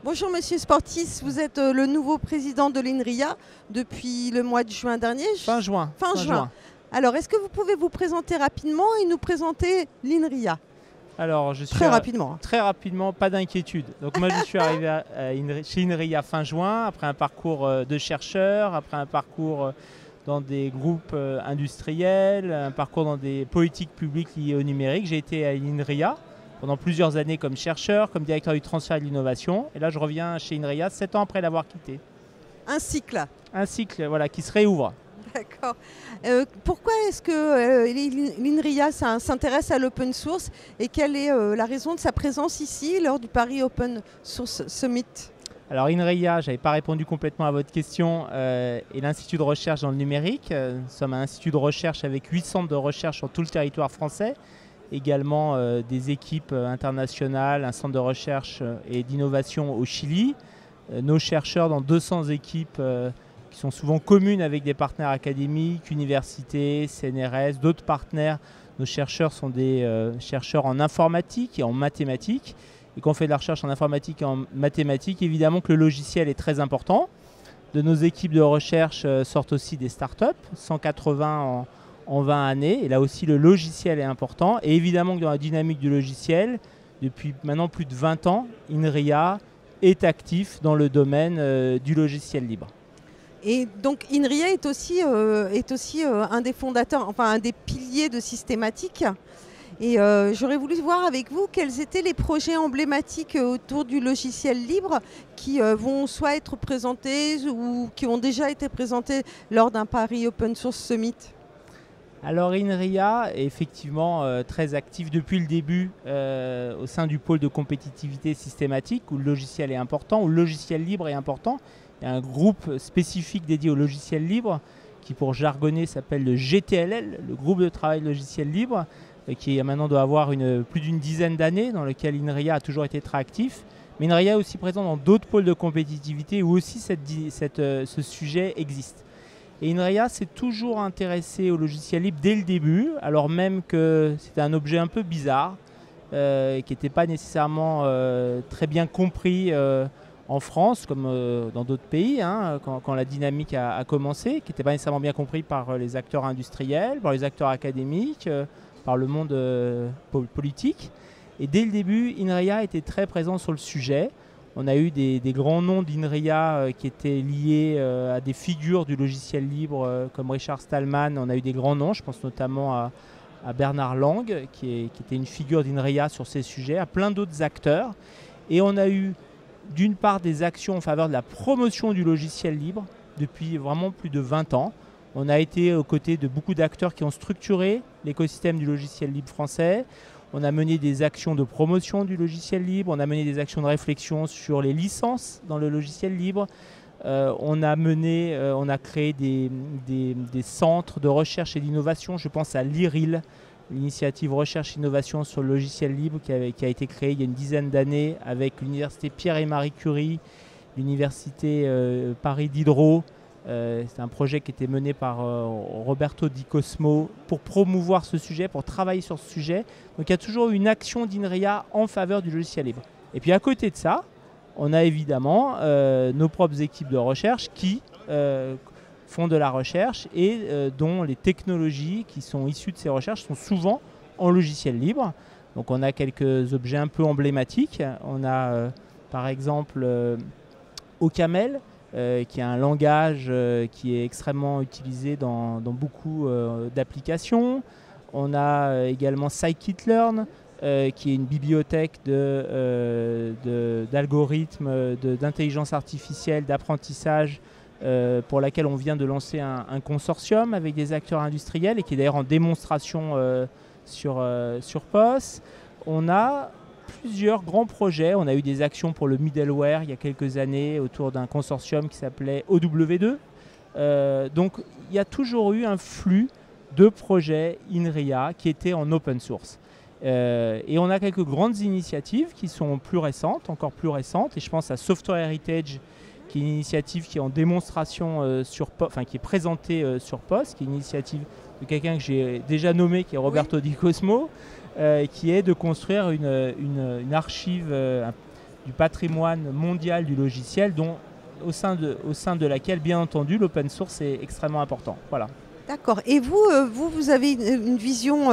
Bonjour Monsieur Sportis, vous êtes le nouveau président de l'INRIA depuis le mois de juin dernier. Fin juin. Fin juin. Alors, est-ce que vous pouvez vous présenter rapidement et nous présenter l'INRIA? Alors, je suis Très rapidement. Très rapidement, pas d'inquiétude. Donc moi, je suis arrivé chez INRIA fin juin, après un parcours de chercheur, après un parcours dans des groupes industriels, un parcours dans des politiques publiques liées au numérique. J'ai été à l'INRIA pendant plusieurs années comme chercheur, comme directeur du transfert et de l'innovation. Et là, je reviens chez INRIA 7 ans après l'avoir quitté. Un cycle. Un cycle, voilà, qui se réouvre. D'accord. Pourquoi est-ce que l'INRIA s'intéresse à l'open source et quelle est la raison de sa présence ici lors du Paris Open Source Summit? Alors INRIA, je n'avais pas répondu complètement à votre question, est l'Institut de recherche dans le numérique. Nous sommes un institut de recherche avec 8 centres de recherche sur tout le territoire français. Également des équipes internationales, un centre de recherche et d'innovation au Chili. Nos chercheurs dans 200 équipes qui sont souvent communes avec des partenaires académiques, universités, CNRS, d'autres partenaires. Nos chercheurs sont des chercheurs en informatique et en mathématiques. Et quand on fait de la recherche en informatique et en mathématiques, évidemment que le logiciel est très important. De nos équipes de recherche sortent aussi des startups, 180 en 20 années. Et là aussi, le logiciel est important. Et évidemment que dans la dynamique du logiciel, depuis maintenant plus de 20 ans, INRIA est actif dans le domaine du logiciel libre. Et donc INRIA est aussi un des fondateurs, enfin un des piliers de Systématique. Et j'aurais voulu voir avec vous quels étaient les projets emblématiques autour du logiciel libre qui vont soit être présentés ou qui ont déjà été présentés lors d'un Paris Open Source Summit. Alors INRIA est effectivement très actif depuis le début au sein du pôle de compétitivité systématique où le logiciel est important, où le logiciel libre est important. Il y a un groupe spécifique dédié au logiciel libre qui pour jargonner s'appelle le GTLL, le groupe de travail logiciel libre, qui maintenant doit avoir plus d'une dizaine d'années, dans lequel INRIA a toujours été très actif. Mais INRIA est aussi présent dans d'autres pôles de compétitivité où aussi ce sujet existe. Et INRIA s'est toujours intéressé au logiciel libre dès le début, alors même que c'était un objet un peu bizarre, qui n'était pas nécessairement très bien compris en France, comme dans d'autres pays, hein, quand la dynamique a commencé, qui n'était pas nécessairement bien compris par les acteurs industriels, par les acteurs académiques, par le monde politique. Et dès le début, INRIA était très présent sur le sujet. On a eu des grands noms d'INRIA qui étaient liés à des figures du logiciel libre comme Richard Stallman. On a eu des grands noms, je pense notamment à Bernard Lang, qui était une figure d'INRIA sur ces sujets, à plein d'autres acteurs. Et on a eu d'une part des actions en faveur de la promotion du logiciel libre depuis vraiment plus de 20 ans. On a été aux côtés de beaucoup d'acteurs qui ont structuré l'écosystème du logiciel libre français. On a mené des actions de promotion du logiciel libre, on a mené des actions de réflexion sur les licences dans le logiciel libre. On a créé des centres de recherche et d'innovation. Je pense à l'IRIL, l'initiative recherche et innovation sur le logiciel libre qui a été créée il y a une dizaine d'années avec l'université Pierre et Marie Curie, l'université Paris Diderot. C'est un projet qui était mené par Roberto Di Cosmo pour promouvoir ce sujet, pour travailler sur ce sujet. Donc il y a toujours une action d'INRIA en faveur du logiciel libre. Et puis à côté de ça, on a évidemment nos propres équipes de recherche qui font de la recherche et dont les technologies qui sont issues de ces recherches sont souvent en logiciel libre. Donc on a quelques objets un peu emblématiques. On a par exemple OCaml, qui est un langage qui est extrêmement utilisé dans beaucoup d'applications. On a également Scikit-learn, qui est une bibliothèque d'algorithmes d'intelligence artificielle, d'apprentissage, pour laquelle on vient de lancer un consortium avec des acteurs industriels et qui est d'ailleurs en démonstration sur POS. On a plusieurs grands projets. On a eu des actions pour le middleware il y a quelques années autour d'un consortium qui s'appelait OW2. Donc il y a toujours eu un flux de projets INRIA qui étaient en open source. Et on a quelques grandes initiatives qui sont plus récentes, encore plus récentes. Et je pense à Software Heritage, qui est une initiative qui est en démonstration qui est présentée sur POS, qui est une initiative de quelqu'un que j'ai déjà nommé, qui est Roberto Di Cosmo, qui est de construire une archive du patrimoine mondial du logiciel, dont au sein de laquelle, bien entendu, l'open source est extrêmement important. Voilà. D'accord. Et vous avez une vision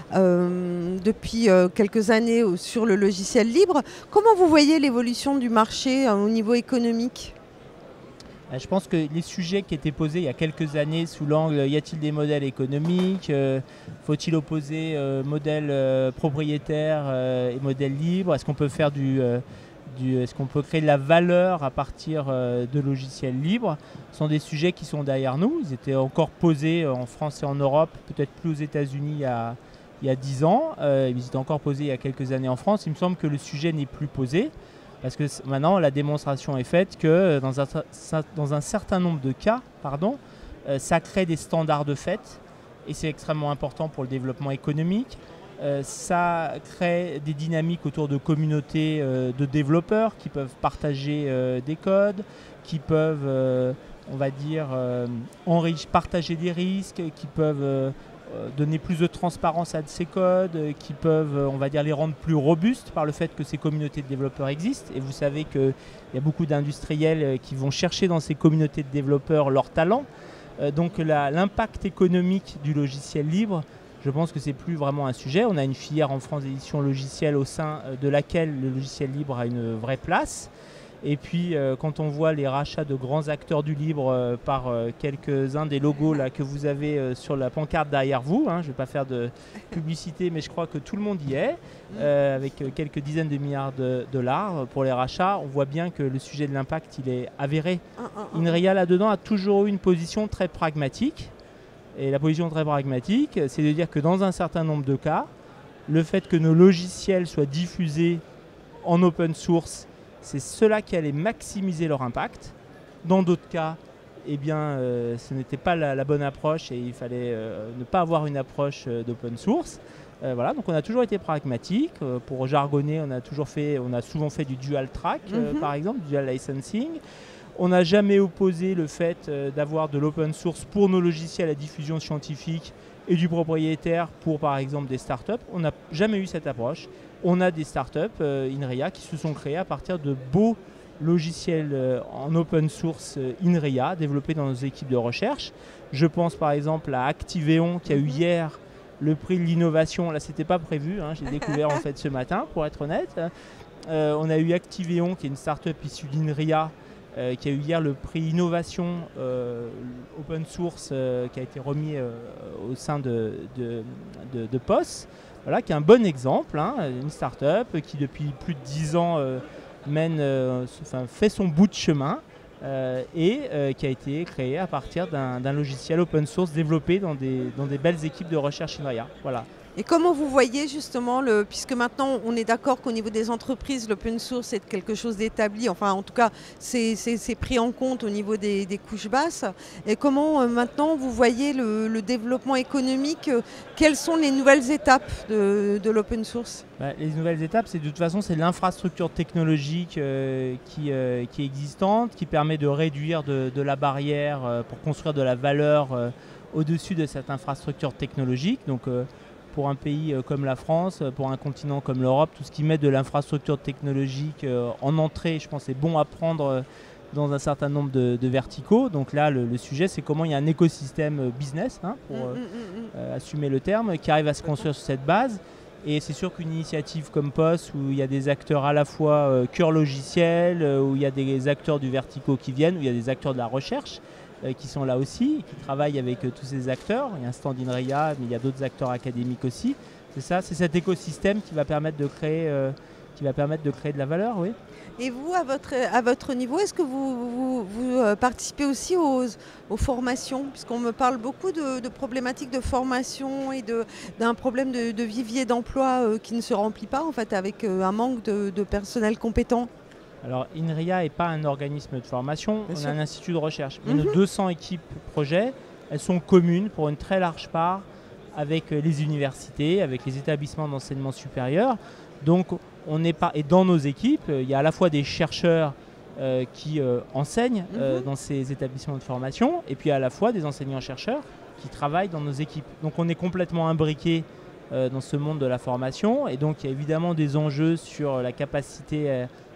depuis quelques années sur le logiciel libre. Comment vous voyez l'évolution du marché au niveau économique ? Je pense que les sujets qui étaient posés il y a quelques années sous l'angle y a-t-il des modèles économiques, faut-il opposer modèle propriétaire et modèle libre, est-ce qu'on peut faire est-ce qu'on peut créer de la valeur à partir de logiciels libres, ce sont des sujets qui sont derrière nous. Ils étaient encore posés en France et en Europe, peut-être plus aux États-Unis il y a 10 ans. Ils étaient encore posés il y a quelques années en France. Il me semble que le sujet n'est plus posé. Parce que maintenant, la démonstration est faite que dans un certain nombre de cas, ça crée des standards de fait et c'est extrêmement important pour le développement économique. Ça crée des dynamiques autour de communautés de développeurs qui peuvent partager des codes, qui peuvent, on va dire, partager des risques, qui peuvent donner plus de transparence à ces codes, qui peuvent, on va dire, les rendre plus robustes par le fait que ces communautés de développeurs existent. Et vous savez qu'il y a beaucoup d'industriels qui vont chercher dans ces communautés de développeurs leurs talents. Donc l'impact économique du logiciel libre, je pense que c'est plus vraiment un sujet. On a une filière en France d'édition logicielle au sein de laquelle le logiciel libre a une vraie place. Et puis quand on voit les rachats de grands acteurs du libre par quelques-uns des logos là, que vous avez sur la pancarte derrière vous, je ne vais pas faire de publicité mais je crois que tout le monde y est, avec quelques dizaines de milliards de dollars pour les rachats, on voit bien que le sujet de l'impact il est avéré. INRIA là-dedans a toujours eu une position très pragmatique. Et la position très pragmatique, c'est de dire que dans un certain nombre de cas, le fait que nos logiciels soient diffusés en open source, c'est cela qui allait maximiser leur impact. Dans d'autres cas, ce n'était pas la bonne approche et il fallait ne pas avoir une approche d'open source. Voilà, donc on a toujours été pragmatique. Pour jargonner, on a souvent fait du dual track, par exemple, du dual licensing. On n'a jamais opposé le fait d'avoir de l'open source pour nos logiciels à diffusion scientifique et du propriétaire pour, par exemple, des startups. On n'a jamais eu cette approche. On a des startups, INRIA, qui se sont créées à partir de beaux logiciels en open source INRIA, développés dans nos équipes de recherche. Je pense par exemple à Activeon, qui a eu hier le prix de l'innovation. Là, c'était pas prévu, j'ai découvert en fait ce matin, pour être honnête. On a eu Activeon, qui est une startup issue d'INRIA, qui a eu hier le prix innovation open source qui a été remis au sein de POS. Voilà, qui est un bon exemple, une start-up qui depuis plus de 10 ans fait son bout de chemin et qui a été créée à partir d'un logiciel open source développé dans des belles équipes de recherche INRIA. Voilà. Et comment vous voyez justement, puisque maintenant on est d'accord qu'au niveau des entreprises, l'open source est quelque chose d'établi, enfin en tout cas c'est pris en compte au niveau des couches basses, et comment maintenant vous voyez le développement économique, quelles sont les nouvelles étapes de l'open source ? Les nouvelles étapes, de toute façon, c'est l'infrastructure technologique qui est existante, qui permet de réduire de la barrière pour construire de la valeur au-dessus de cette infrastructure technologique. Donc, pour un pays comme la France, pour un continent comme l'Europe, tout ce qui met de l'infrastructure technologique en entrée, je pense, c'est bon à prendre dans un certain nombre de verticaux. Donc là, le sujet, c'est comment il y a un écosystème business, pour assumer le terme, qui arrive à se construire sur cette base. Et c'est sûr qu'une initiative comme POS, où il y a des acteurs à la fois cœur logiciel, où il y a des acteurs du verticaux qui viennent, où il y a des acteurs de la recherche, qui sont là aussi, qui travaillent avec tous ces acteurs. Il y a un stand INRIA, mais il y a d'autres acteurs académiques aussi. C'est ça, c'est cet écosystème qui va permettre de créer de la valeur, oui. Et vous, à votre niveau, est-ce que vous participez aussi aux formations ? Puisqu'on me parle beaucoup de problématiques de formation et d'un problème de vivier d'emploi qui ne se remplit pas, en fait, avec un manque de personnel compétent. Alors, INRIA n'est pas un organisme de formation, on a un institut de recherche. Mais nos 200 équipes projets, elles sont communes pour une très large part avec les universités, avec les établissements d'enseignement supérieur. Donc, on n'est pas. Et dans nos équipes, il y a à la fois des chercheurs qui enseignent dans ces établissements de formation, et puis à la fois des enseignants-chercheurs qui travaillent dans nos équipes. Donc, on est complètement imbriqués dans ce monde de la formation, et donc il y a évidemment des enjeux sur la capacité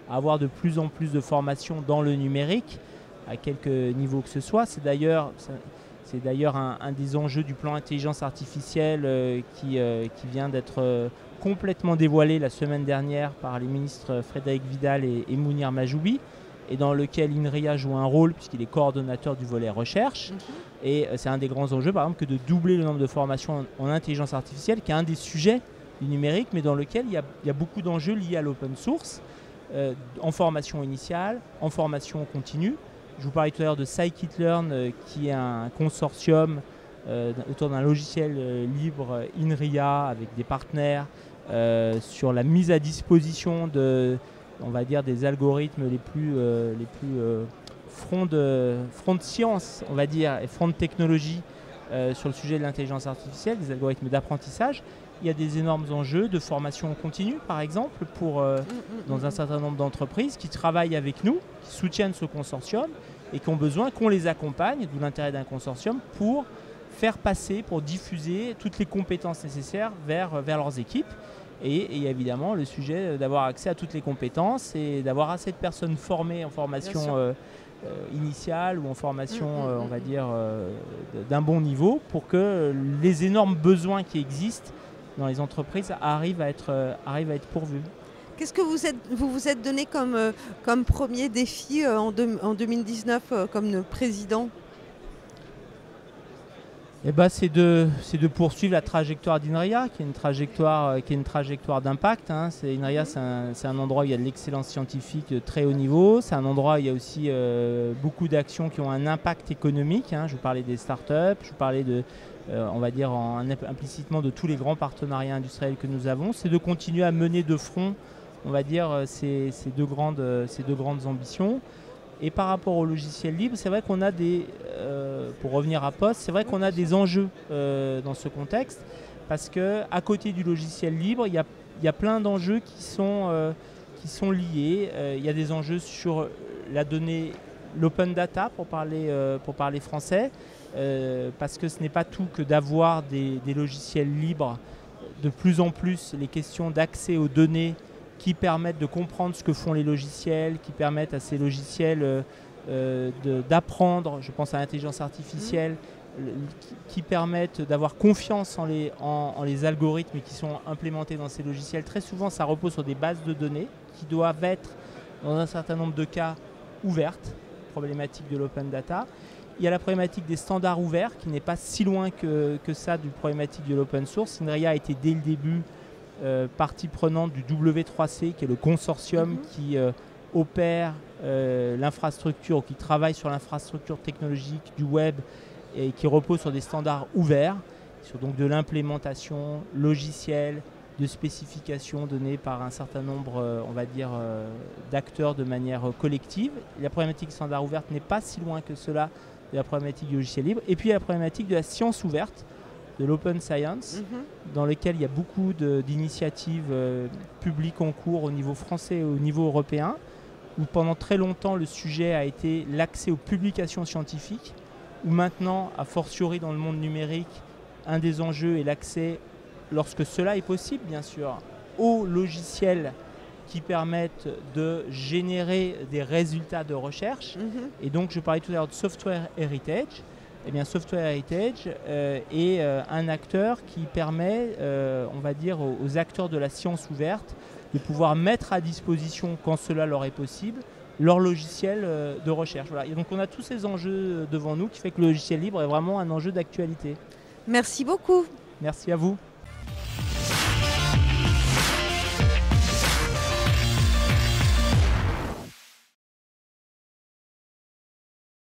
à avoir de plus en plus de formations dans le numérique, à quelque niveau que ce soit. C'est d'ailleurs un des enjeux du plan intelligence artificielle qui vient d'être complètement dévoilé la semaine dernière par les ministres Frédéric Vidal et Mounir Majoubi, et dans lequel INRIA joue un rôle puisqu'il est coordonnateur du volet recherche. Et c'est un des grands enjeux, par exemple, que de doubler le nombre de formations en intelligence artificielle, qui est un des sujets du numérique, mais dans lequel il y a beaucoup d'enjeux liés à l'open source, en formation initiale, en formation continue. Je vous parlais tout à l'heure de Scikit-learn, qui est un consortium autour d'un logiciel libre INRIA avec des partenaires sur la mise à disposition on va dire, des algorithmes les plus front de science, on va dire, et front de technologie sur le sujet de l'intelligence artificielle, des algorithmes d'apprentissage. Il y a des énormes enjeux de formation continue, par exemple, dans un certain nombre d'entreprises qui travaillent avec nous, qui soutiennent ce consortium et qui ont besoin qu'on les accompagne, d'où l'intérêt d'un consortium, pour faire passer, pour diffuser toutes les compétences nécessaires vers leurs équipes. Et il y a évidemment le sujet d'avoir accès à toutes les compétences et d'avoir assez de personnes formées en formation initiale ou en formation, on va dire, d'un bon niveau, pour que les énormes besoins qui existent dans les entreprises arrivent à être pourvus. Qu'est-ce que vous vous êtes donné comme premier défi en 2019 comme président ? Eh ben, c'est de poursuivre la trajectoire d'INRIA, qui est une trajectoire d'impact. INRIA, c'est un endroit où il y a de l'excellence scientifique de très haut niveau. C'est un endroit où il y a aussi beaucoup d'actions qui ont un impact économique. Je vous parlais des startups, je vous parlais on va dire implicitement de tous les grands partenariats industriels que nous avons. C'est de continuer à mener de front, on va dire, ces deux grandes ambitions. Et par rapport au logiciel libre, c'est vrai qu'on a pour revenir à Poste, c'est vrai qu'on a des enjeux dans ce contexte, parce qu'à côté du logiciel libre, il y a plein d'enjeux qui sont liés. Il y a des enjeux sur la donnée, l'open data, pour parler français, parce que ce n'est pas tout que d'avoir des logiciels libres. De plus en plus, les questions d'accès aux données qui permettent de comprendre ce que font les logiciels, qui permettent à ces logiciels d'apprendre, je pense à l'intelligence artificielle, qui permettent d'avoir confiance en les algorithmes qui sont implémentés dans ces logiciels. Très souvent, ça repose sur des bases de données qui doivent être, dans un certain nombre de cas, ouvertes, problématique de l'open data. Il y a la problématique des standards ouverts, qui n'est pas si loin que ça du problématique de l'open source. INRIA a été dès le début partie prenante du W3C, qui est le consortium qui opère l'infrastructure, qui travaille sur l'infrastructure technologique du web et qui repose sur des standards ouverts, sur donc de l'implémentation logicielle, de spécifications données par un certain nombre, on va dire, d'acteurs de manière collective. La problématique standard ouverte n'est pas si loin que cela de la problématique du logiciel libre. Et puis il y a la problématique de la science ouverte, de l'open science, dans lequel il y a beaucoup d'initiatives publiques en cours au niveau français et au niveau européen, où pendant très longtemps le sujet a été l'accès aux publications scientifiques, où maintenant, a fortiori dans le monde numérique, un des enjeux est l'accès, lorsque cela est possible bien sûr, aux logiciels qui permettent de générer des résultats de recherche. Et donc je parlais tout à l'heure de Software Heritage. Eh bien, Software Heritage est un acteur qui permet, on va dire, aux acteurs de la science ouverte de pouvoir mettre à disposition, quand cela leur est possible, leur logiciel de recherche. Voilà. Et donc on a tous ces enjeux devant nous qui fait que le logiciel libre est vraiment un enjeu d'actualité. Merci beaucoup. Merci à vous.